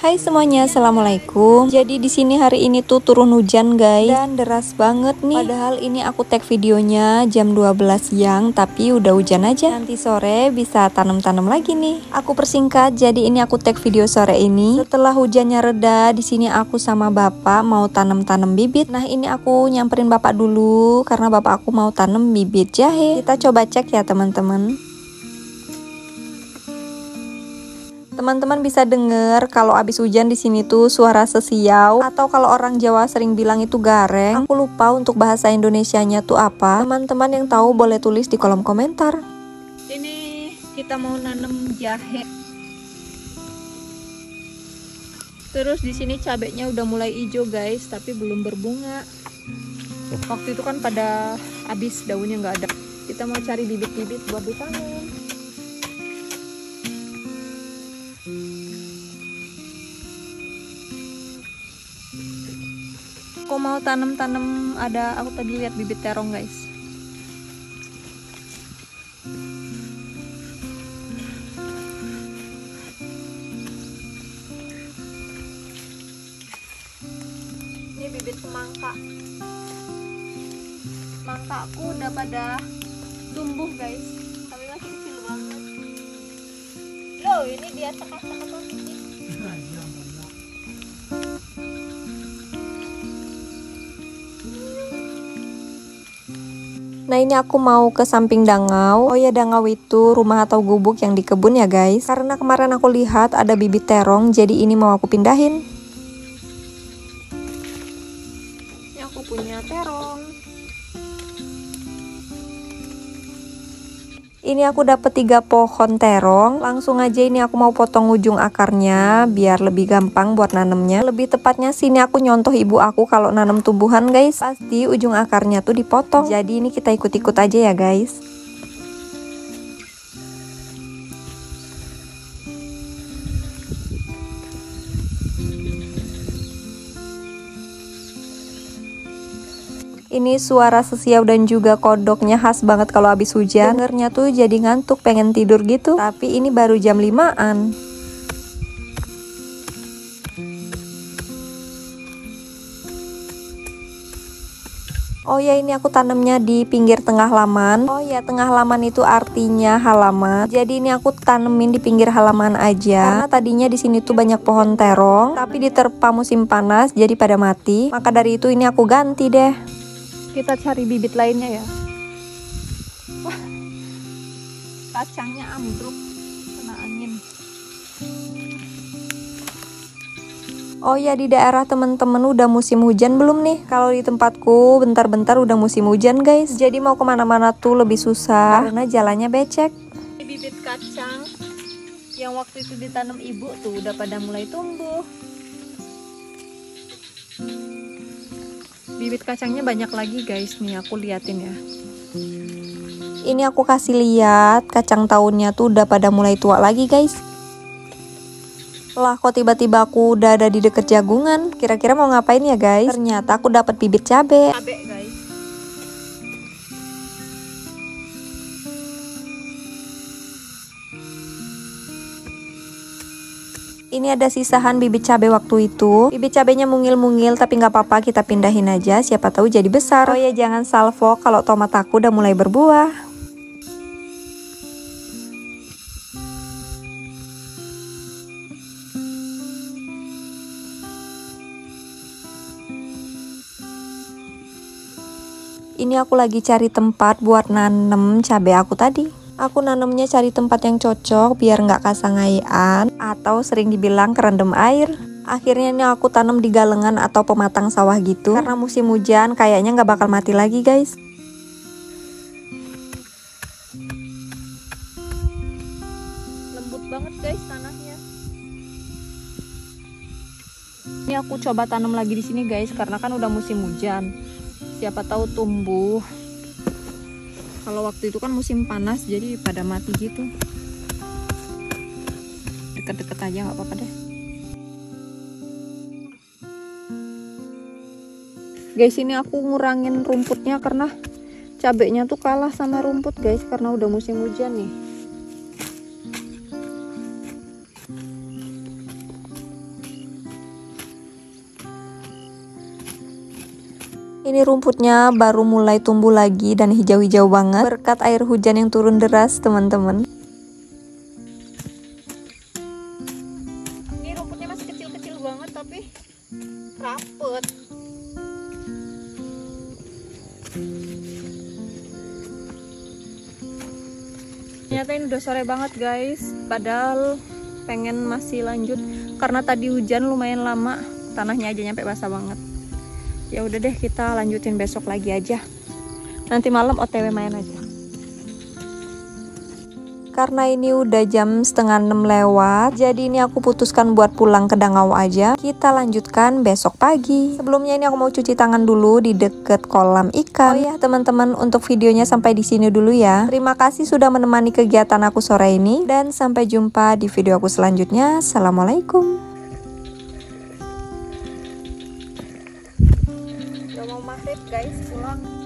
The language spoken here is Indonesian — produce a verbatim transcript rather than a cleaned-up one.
Hai semuanya, assalamualaikum. Jadi di sini hari ini tuh turun hujan guys, dan deras banget nih. Padahal ini aku tag videonya jam dua belas siang, tapi udah hujan aja. Nanti sore bisa tanam-tanam lagi nih. Aku persingkat, jadi ini aku tag video sore ini. Setelah hujannya reda, di sini aku sama bapak mau tanam-tanam bibit. Nah ini aku nyamperin bapak dulu karena bapak aku mau tanam bibit jahe. Kita coba cek ya teman-teman. Teman-teman bisa denger kalau abis hujan di sini tuh suara sesiau, atau kalau orang Jawa sering bilang itu gareng. Aku lupa untuk bahasa Indonesianya tuh apa. Teman-teman yang tahu boleh tulis di kolom komentar. Ini kita mau nanam jahe. Terus di sini cabenya udah mulai hijau guys, tapi belum berbunga. Waktu itu kan pada habis daunnya nggak ada. Kita mau cari bibit-bibit buat ditanam. Aku mau tanam-tanam, ada aku tadi lihat bibit terong guys. Ini bibit semangka. Semangkaku udah pada tumbuh guys, tapi masih kecil banget. Loh, ini dia cekak-cekak tuh. Nah ini aku mau ke samping dangau. Oh ya, dangau itu rumah atau gubuk yang di kebun ya guys. Karena kemarin aku lihat ada bibit terong, jadi ini mau aku pindahin. Ini aku punya terong. Ini aku dapet tiga pohon terong. Langsung aja ini aku mau potong ujung akarnya biar lebih gampang buat nanemnya. Lebih tepatnya sini aku nyontoh ibu aku kalau nanam tumbuhan guys, pasti ujung akarnya tuh dipotong. Jadi ini kita ikut-ikut aja ya guys. Ini suara sesiau dan juga kodoknya khas banget kalau habis hujan. Dengernya tuh jadi ngantuk, pengen tidur gitu. Tapi ini baru jam limaan. Oh ya, ini aku tanamnya di pinggir tengah halaman. Oh ya, tengah halaman itu artinya halaman. Jadi ini aku tanemin di pinggir halaman aja. Karena tadinya di sini tuh banyak pohon terong, tapi diterpa musim panas jadi pada mati. Maka dari itu ini aku ganti deh. Kita cari bibit lainnya ya. Wah, kacangnya ambruk kena angin. Oh ya, di daerah temen-temen udah musim hujan belum nih? Kalau di tempatku bentar-bentar udah musim hujan guys. Jadi mau kemana-mana tuh lebih susah karena jalannya becek. Ini bibit kacang yang waktu itu ditanam ibu tuh udah pada mulai tumbuh. Bibit kacangnya banyak lagi guys, nih aku liatin ya. Ini aku kasih lihat kacang tahunnya tuh udah pada mulai tua lagi guys. Lah kok tiba-tiba aku udah ada di deket jagungan. Kira-kira mau ngapain ya guys? Ternyata aku dapat bibit cabe. Cabe guys. Ini ada sisahan bibit cabai waktu itu. Bibit cabenya mungil-mungil tapi nggak apa-apa, kita pindahin aja, siapa tahu jadi besar. Oh ya, jangan salvo kalau tomat aku udah mulai berbuah. Ini aku lagi cari tempat buat nanem cabai aku tadi. Aku nanemnya cari tempat yang cocok biar nggak kasangaian atau sering dibilang kerendam air. Akhirnya ini aku tanam di galengan atau pematang sawah gitu. Karena musim hujan kayaknya nggak bakal mati lagi guys. Lembut banget guys tanahnya. Ini aku coba tanam lagi di sini guys karena kan udah musim hujan. Siapa tahu tumbuh. Kalau waktu itu kan musim panas jadi pada mati gitu. Deket-deket aja nggak apa-apa deh. Guys, ini aku ngurangin rumputnya karena cabenya tuh kalah sama rumput guys karena udah musim hujan nih. Ini rumputnya baru mulai tumbuh lagi dan hijau-hijau banget berkat air hujan yang turun deras, teman-teman. Ini rumputnya masih kecil-kecil banget tapi rapet. Ternyata ini udah sore banget guys, padahal pengen masih lanjut karena tadi hujan lumayan lama, tanahnya aja nyampe basah banget. Ya udah deh, kita lanjutin besok lagi aja. Nanti malam O T W main aja. Karena ini udah jam setengah enam lewat, jadi ini aku putuskan buat pulang ke Dangau aja. Kita lanjutkan besok pagi. Sebelumnya ini aku mau cuci tangan dulu di deket kolam ikan. Oh ya teman-teman, untuk videonya sampai di sini dulu ya. Terima kasih sudah menemani kegiatan aku sore ini, dan sampai jumpa di video aku selanjutnya. Assalamualaikum. Udah mau maghrib guys, pulang.